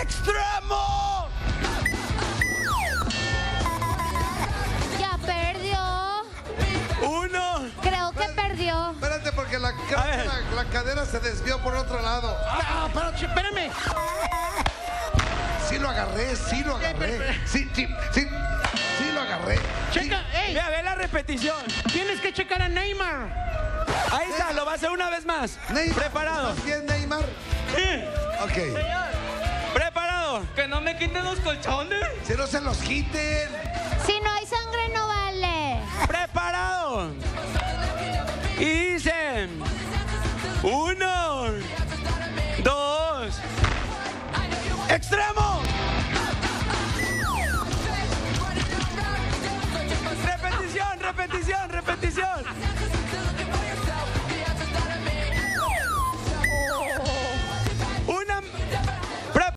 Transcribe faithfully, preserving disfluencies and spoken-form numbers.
¡Extremo! Ya perdió. Uno. Creo que perdió. Espérate, porque la, la, la cadera se desvió por otro lado. No, pero espérame. Sí lo agarré, sí lo agarré. Sí, sí, sí, sí lo agarré. Checa, ey, Mira, ve la repetición. tienes que checar a Neymar. Ahí está, lo va a hacer una vez más. Neymar, Preparado. ¿estás bien, Neymar? Sí. Ok. Preparado. Que no me quiten los colchones. Si no se los quiten. Si no hay sangre, no vale. Preparado. Y dice: uno, dos, extremo.